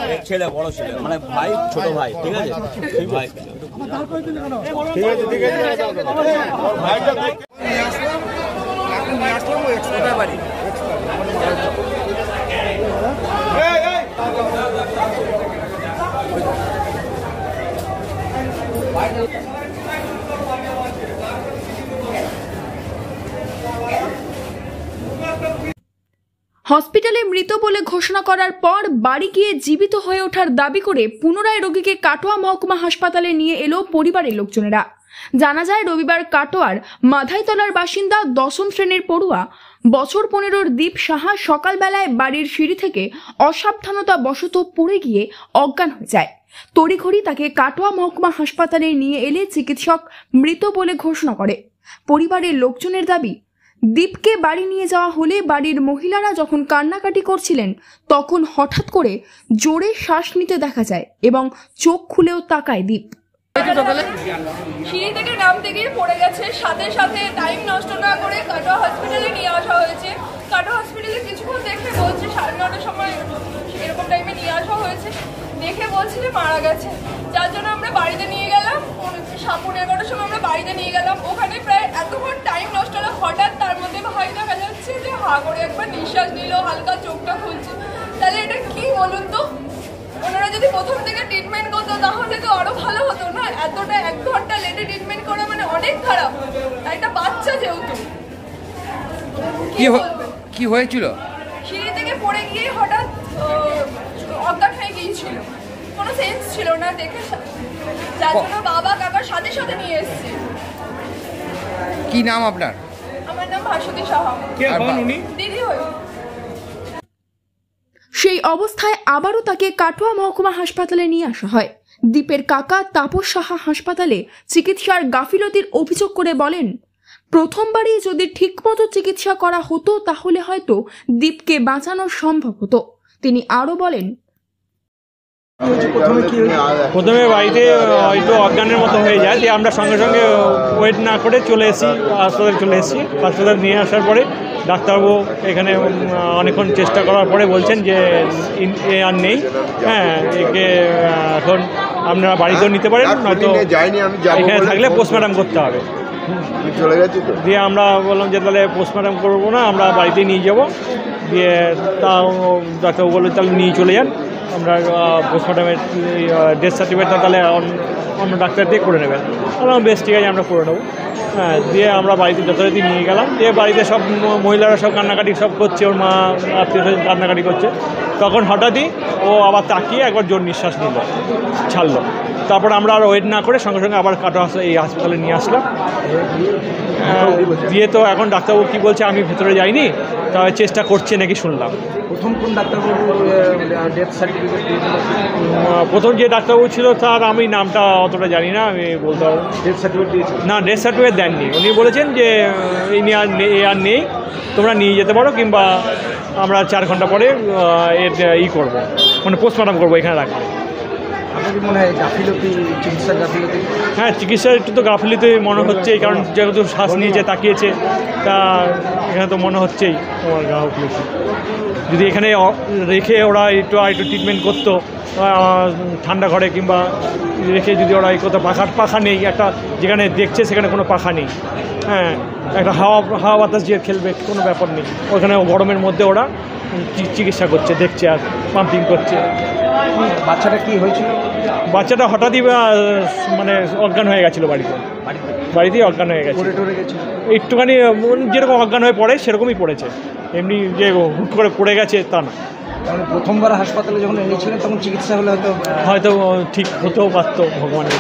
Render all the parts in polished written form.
ছেলে, বড় ছেলে, মানে ভাই, ছোট ভাই, ঠিক আছে, ভাই। হসপিটালে মৃত বলে ঘোষণা করার পর বাড়ি গিয়ে জীবিত হয়ে ওঠার দাবি করে পুনরায় রোগীকে কাটোয়া মহকুমা হাসপাতালে নিয়ে এলো পরিবারের লোকজনেরা। জানা যায় রবিবার কাটোয়ার মাধাইতলার বাসিন্দা 10ম শ্রেণীর পড়ুয়া বছর 15-র দীপ সাহা সকালবেলায় বাড়ির সিঁড়ি থেকে অসাবধানতা বশত পড়ে গিয়ে অজ্ঞান হয়ে যায়। তড়িঘড়ি তাকে কাটোয়া মহকুমা হাসপাতালে নিয়ে এলে চিকিৎসক মৃত বলে ঘোষণা করে। পরিবারের লোকজনের দাবি, দীপকে বাড়ি নিয়ে যাওয়া হলে বাড়ির মহিলারা যখন কান্নাকাটি করছিলেন তখন হঠাৎ করে জোরে শ্বাস নিতে দেখা যায় এবং চোখ খুলেও তাকায় দীপ। সিঁড়ি থেকে নামতে গিয়ে পড়ে গেছে, সাথে সাথে টাইম নষ্ট না করে কাটোয়া হসপিটালে নিয়ে আসা হয়েছে। কাটোয়া হসপিটালে কিছুক্ষণ দেখে বলছে 9:30টার সময় এরকম টাইমে নিয়ে আসা হয়েছে, দেখে বলছে যে মারা গেছে। যার জন্য আমরা বাড়িতে নিয়ে গেলাম, 11:30টার সময় আমরা বাড়িতে নিয়ে গেলাম। ওখানে প্রায় এতক্ষণ টাইম নষ্ট হলো। হঠাৎ তার মধ্যে ভাই দেখা যাচ্ছে যে হা করে একবার নিঃশ্বাস নিল, হালকা চোখটা খুলছে। তাহলে এটা কি বলুন তো? ওনারা যদি প্রথম থেকে ট্রিটমেন্ট করতো তাহলে তো আরো ভালো হতো না। এতটা 1 ঘন্টা লেটে ট্রিটমেন্ট করা মানে অনেক খারাপ। একটা বাচ্চা যেহেতু। কি হয়েছিল? সিঁড়ি থেকে পড়ে গিয়ে হঠাৎ অজ্ঞান হয়ে গিয়েছিল, কোনো সেন্স ছিল না দেখে, যার জন্য বাবা কাকার সাথে সাথে নিয়ে এসেছে। কি নাম আপনার? আমার নাম ভাস্বতী সাহা। দিদি হই। সেই অবস্থায় আবারও তাকে কাটোয়া মহকুমা হাসপাতালে নিয়ে আসা হয়। দীপের কাকা তাপস সাহা হাসপাতালে চিকিৎসার গাফিলতির অভিযোগ করে বলেন, প্রথমবারই যদি ঠিকমতো চিকিৎসা করা হতো তাহলে হয়তো দীপকে বাঁচানো সম্ভব হতো। তিনি আরও বলেন, প্রথমে বাড়িতে হয়তো অজ্ঞানের মতো হয়ে যায়, যে আমরা সঙ্গে সঙ্গে ওয়েট না করে চলে এসেছি, হাসপাতালে চলে এসেছি। হাসপাতালে নিয়ে আসার পরে ডাক্তারবাবু এখানে অনেকক্ষণ চেষ্টা করার পরে বলছেন যে এ আর নেই, হ্যাঁ, একে এখন আপনারা বাড়িতেও নিতে পারেন, নয়তো এখানে থাকলে পোস্টমর্টম করতে হবে। দিয়ে আমরা বললাম যে তাহলে পোস্টমর্টম করবো না, আমরা বাড়িতে নিয়ে যাব। দিয়ে তাও ডাক্তারবাবু বললেন তাহলে নিয়ে চলে যান, আমরা পোস্টমর্টমের ডেথ সার্টিফিকেটটা তাহলে অন্য ডাক্তার দিয়ে করে নেবেন। বললাম বেশ, ঠিক আছে, আমরা করে নেবো। হ্যাঁ, দিয়ে আমরা বাড়িতে যথারীতি নিয়ে গেলাম। দিয়ে বাড়িতে সব মহিলারা সব কান্নাকাটি সব করছে, ওর মা আত্মীয় স্বজন কান্নাকাটি করছে। তখন হঠাৎই ও আবার তাকিয়ে একবার জোর নিঃশ্বাস নিল, ছাড়লো। তারপর আমরা আর ওয়েট না করে সঙ্গে সঙ্গে আবার কাটোয়া এই হাসপাতালে নিয়ে আসলাম। দিয়ে তো এখন ডাক্তারবাবু কী বলছে আমি ভেতরে যাইনি, তবে চেষ্টা করছে নাকি শুনলাম। প্রথম কোন ডাক্তারবাবু ডেথ সার্টিফিকেট দিয়েছিল? প্রথম যে ডাক্তারবাবু ছিল তার আমি নামটা অতটা জানি না, আমি বলতে পারবো। ডেথ সার্টিফিকেট দিয়েছিল না, ডেথ সার্টিফিকেট দেননি। উনি বলেছেন যে এই নিয়ে আর নেই, তোমরা নিয়ে যেতে পারো, কিংবা আমরা 4 ঘন্টা পরে এর করবো, মানে পোস্টমর্টম করবো এখানে রাখবো। আপনার কি মনে হয় গাফিলতি, চিকিৎসার গাফিলতি? হ্যাঁ, চিকিৎসার একটু তো গাফিলতি মনে হচ্ছেই, কারণ যেহেতু শ্বাস নিয়েছে, তাকিয়েছে, তা এখানে তো মনে হচ্ছেই তোমার গাফিলতি। যদি এখানে রেখে ওরা একটু ট্রিটমেন্ট করতো ঠান্ডা ঘরে, কিংবা রেখে যদি ওরা এই করতো, পাখা নেই একটা, যেখানে দেখছে সেখানে কোনো পাখা নেই, হ্যাঁ, একটা হাওয়া বাতাস যে খেলবে কোনো ব্যাপার নেই। ওখানে গরমের মধ্যে ওরা চিকিৎসা করছে, দেখছে আর পাম্পিং করছে। বাচ্চাটা কি হয়েছিল? বাচ্চাটা হঠাৎই মানে অজ্ঞান হয়ে গেছিলো, বাড়িতেই অজ্ঞান হয়ে গেছে। একটুখানি যেরকম অজ্ঞান হয়ে পড়ে সেরকমই পড়েছে, এমনি যে হুট করে পড়ে গেছে তা না। মানে প্রথমবার হাসপাতালে যখন এনেছিলেন তখন চিকিৎসা হলে হয়তো ঠিক হতেও পারতো, ভগবানের।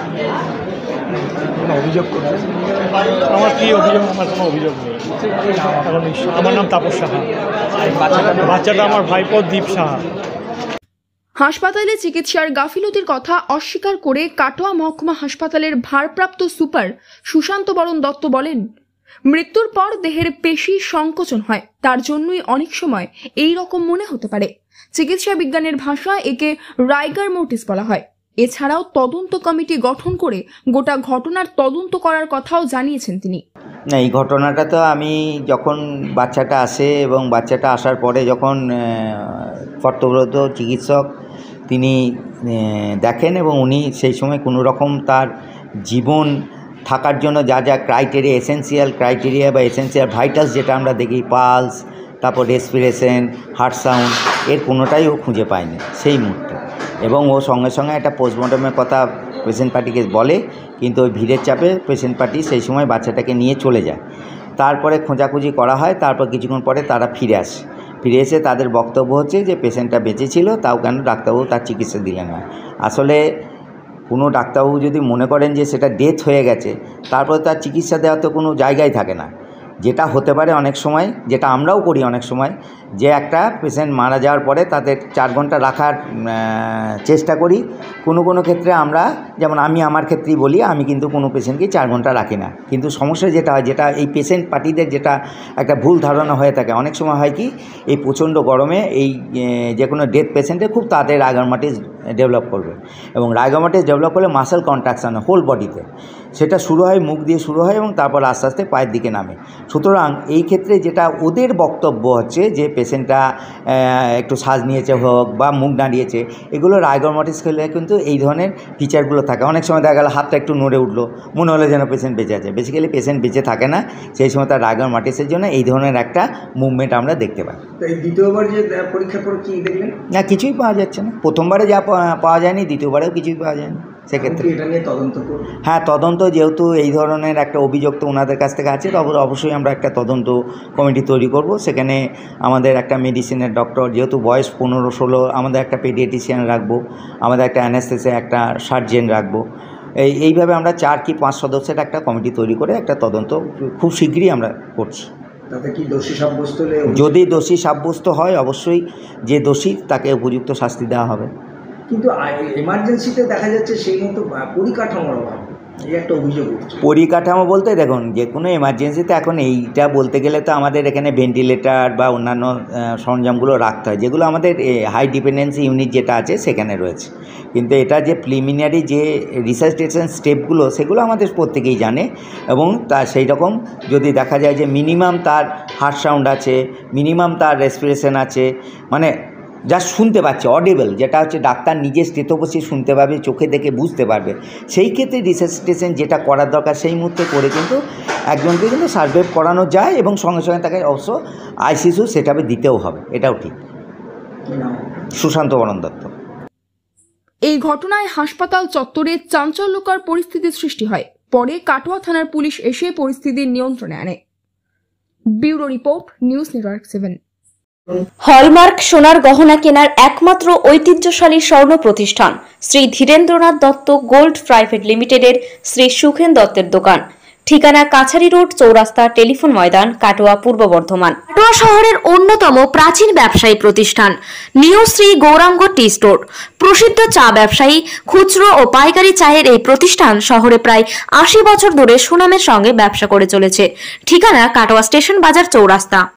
অভিযোগ করছে? আমার কি অভিযোগ? আমার কোনো অভিযোগ নেই। আমার নাম তাপস সাহা। বাচ্চাটা আমার ভাইপো দীপ সাহা। হাসপাতালে চিকিৎসার গাফিলতির কথা অস্বীকার করে কাটোয়া মহকুমা হাসপাতালের ভারপ্রাপ্ত সুপার সুশান্ত বরণ দত্ত বলেন, মৃত্যুর পর দেহের পেশি সংকোচন হয়, তার জন্যই অনেক সময় এই রকম মনে হতে পারে। চিকিৎসা বিজ্ঞানের ভাষায় একে রাইগার মোটিস বলা হয়। এছাড়াও তদন্ত কমিটি গঠন করে গোটা ঘটনার তদন্ত করার কথাও জানিয়েছেন তিনি। না, এই ঘটনাটা তো আমি যখন বাচ্চাটা আসে এবং বাচ্চাটা আসার পরে যখন কর্তব্যরত চিকিৎসক তিনি দেখেন এবং উনি সেই সময় কোনো রকম তার জীবন থাকার জন্য যা যা ক্রাইটেরিয়া, এসেন্সিয়াল ক্রাইটেরিয়া বা এসেন্সিয়াল ভাইটালস যেটা আমরা দেখি, পালস, তারপর রেসপিরেশন, হার্ট সাউন্ড, এর কোনোটাই ও খুঁজে পায়নি সেই মুহূর্তে। এবং ও সঙ্গে সঙ্গে একটা পোস্টমর্টমের কথা পেশেন্ট পার্টিকে বলে, কিন্তু ওই ভিড়ের চাপে পেশেন্ট পার্টি সেই সময় বাচ্চাটাকে নিয়ে চলে যায়। তারপরে খোঁজাখুঁজি করা হয়, তারপর কিছুক্ষণ পরে তারা ফিরে আসে। ফিরে এসে তাদের বক্তব্য হচ্ছে যে পেশেন্টটা বেঁচে ছিল, তাও কেন ডাক্তারবাবু তার চিকিৎসা দিলেন না। আসলে কোনো ডাক্তারবাবু যদি মনে করেন যে সেটা ডেথ হয়ে গেছে, তারপরে তার চিকিৎসা দেওয়ার তো কোনো জায়গায় থাকে না। যেটা হতে পারে অনেক সময়, যেটা আমরাও করি অনেক সময়, যে একটা পেশেন্ট মারা যাওয়ার পরে তাদের 4 ঘন্টা রাখার চেষ্টা করি। কোনো ক্ষেত্রে আমরা, যেমন আমি আমার ক্ষেত্রেই বলি, আমি কিন্তু কোনো পেশেন্টকে 4 ঘন্টা রাখি না। কিন্তু সমস্যা যেটা হয়, যেটা এই পেশেন্ট পার্টিদের যেটা একটা ভুল ধারণা হয়ে থাকে, অনেক সময় হয় কি, এই প্রচণ্ড গরমে এই যে কোনো ডেথ পেশেন্টে খুব তাড়াতাড়ি রাইগামাটিস ডেভেলপ করবে, এবং রাইগামাটিস ডেভেলপ করলে মাসেল কন্ট্রাকশন হোল বডিতে, সেটা শুরু হয় মুখ দিয়ে শুরু হয় এবং তারপর আস্তে আস্তে পায়ের দিকে নামে। সুতরাং এই ক্ষেত্রে যেটা ওদের বক্তব্য হচ্ছে যে পেশেন্টটা একটু শ্বাস নিয়েছে হোক বা মুখ দাঁড়িয়েছে, এগুলো রাইগামাটিস খেলে কিন্তু এই ধরনের ফিচারগুলো থাকে। অনেক সময় দেখা গেল হাতটা একটু নড়ে উঠলো, মনে হলো যেন পেশেন্ট বেঁচে আছে, বেসিক্যালি পেশেন্ট বেঁচে থাকে না। সেই সময় তার রাইগামাটিসের জন্য এই ধরনের একটা মুভমেন্ট আমরা দেখতে পাই। এই দ্বিতীয়বার যে পরীক্ষা করে কি দেখলেন? না, কিছুই পাওয়া যাচ্ছে না। প্রথমবারে যা পাওয়া যায়নি, দ্বিতীয়বারেও কিছুই পাওয়া যায়নি। সেক্ষেত্রে এটা নিয়ে তদন্ত করুন। হ্যাঁ, তদন্ত, যেহেতু এই ধরনের একটা অভিযোগ তো ওনাদের কাছ থেকে আছে, তবে অবশ্যই আমরা একটা তদন্ত কমিটি তৈরি করব। সেখানে আমাদের একটা মেডিসিনের ডক্টর, যেহেতু বয়স 15-16, আমাদের একটা পেডিয়াট্রিশিয়ান রাখবো, আমাদের একটা অ্যানেস্থেসিয়া, একটা সার্জেন রাখবো। এইভাবে আমরা 4 কি 5 সদস্যের একটা কমিটি তৈরি করে একটা তদন্ত খুব শীঘ্রই আমরা করছি। তাতে কি দোষী সাব্যস্ত হলে, যদি দোষী সাব্যস্ত হয়, অবশ্যই যে দোষী তাকে উপযুক্ত শাস্তি দেওয়া হবে। কিন্তু এমার্জেন্সিতে দেখা যাচ্ছে সেই মতো পরিকাঠামোর অভাব, এই একটা অভিযোগ উঠছে। পরিকাঠামো বলতে দেখুন, যে কোনো এমার্জেন্সিতে এখন এইটা বলতে গেলে তো আমাদের এখানে ভেন্টিলেটর বা অন্যান্য সরঞ্জামগুলো রাখতে হয়, যেগুলো আমাদের হাই ডিপেন্ডেন্সি ইউনিট যেটা আছে সেখানে রয়েছে। কিন্তু এটা যে প্রিলিমিনারি যে রিসার্চেশন স্টেপগুলো, সেগুলো আমাদের প্রত্যেকেই জানে। এবং তা সেই রকম যদি দেখা যায় যে মিনিমাম তার হার্ট সাউন্ড আছে, মিনিমাম তার রেসপিরেশন আছে, মানে যা শুনতে পাচ্ছে, অডিবল, যেটা হচ্ছে ডাক্তার নিজে স্টেথোস্কোপে শুনতে পারবে, চোখে দেখে বুঝতে পারবে, সেই ক্ষেত্রে রিসার্চেশন যেটা করার দরকার সেই মুহূর্তে করে কিন্তু একজনকে কিন্তু সার্ভাইভ করানো যায়, এবং সঙ্গে সঙ্গে তাকে অবশ্য আইসিইউ সেটাবে দিতেও হবে, এটাও ঠিক। সুশান্ত বরণ দত্ত। এই ঘটনায় হাসপাতাল চত্বরে চাঞ্চল্যকর পরিস্থিতির সৃষ্টি হয়। পরে কাটোয়া থানার পুলিশ এসে পরিস্থিতির নিয়ন্ত্রণে আনে। Bureau report, news network 7। Hallmark সোনার গহনা কেনার একমাত্র ঐতিহ্যশালী স্বর্ণ প্রতিষ্ঠান শ্রী ধীরেন্দ্রনাথ দত্ত গোল্ড প্রাইভেট লিমিটেডের শ্রী সুখেন দত্তের দোকান। ঠিকানা কাছারি রোড, চৌরাস্তা, টেলিফোন ময়দান, কাটোয়া, পূর্ব বর্ধমান। কাটোয়া শহরের অন্যতম প্রাচীন ব্যবসায়ী প্রতিষ্ঠান new Shri Gouranga tea store. প্রসিদ্ধ চা ব্যবসায়ী, খুচরো ও পাইকারি চায়ের এই প্রতিষ্ঠান শহরে প্রায় 80 বছর ধরে সুনামের সঙ্গে ব্যবসা করে চলেছে। ঠিকানা কাটোয়া স্টেশন বাজার, চৌরাস্তা।